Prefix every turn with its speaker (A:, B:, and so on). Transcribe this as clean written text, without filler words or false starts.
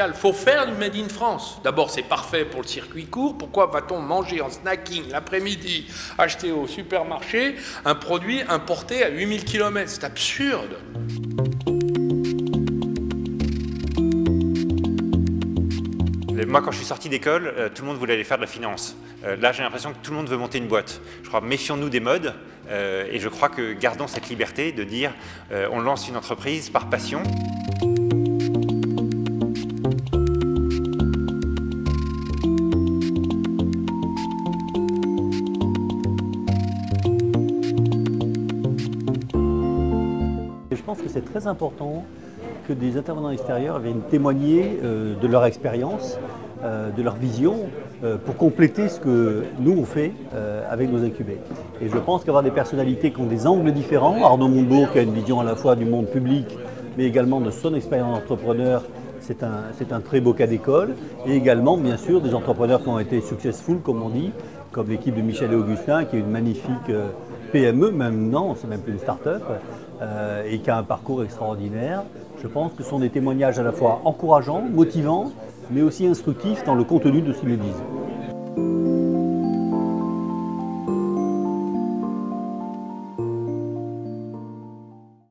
A: spécial. Il faut faire du Made in France. D'abord, c'est parfait pour le circuit court. Pourquoi va-t-on manger en snacking l'après-midi, acheter au supermarché un produit importé à 8000 km? C'est absurde.
B: Moi, quand je suis sorti d'école, tout le monde voulait aller faire de la finance. Là, j'ai l'impression que tout le monde veut monter une boîte. Je crois, méfions-nous des modes et je crois que gardons cette liberté de dire on lance une entreprise par passion.
C: Je pense que c'est très important que des intervenants extérieurs viennent témoigner de leur expérience, de leur vision, pour compléter ce que nous on fait avec nos incubés. Et je pense qu'avoir des personnalités qui ont des angles différents, Arnaud Montebourg qui a une vision à la fois du monde public, mais également de son expérience d'entrepreneur, c'est un très beau cas d'école. Et également, bien sûr, des entrepreneurs qui ont été successful, comme on dit, comme l'équipe de Michel et Augustin, qui est une magnifique PME, même non, c'est même plus une start-up, et qui a un parcours extraordinaire. Je pense que ce sont des témoignages à la fois encourageants, motivants, mais aussi instructifs dans le contenu de ce qu'ils nous disent.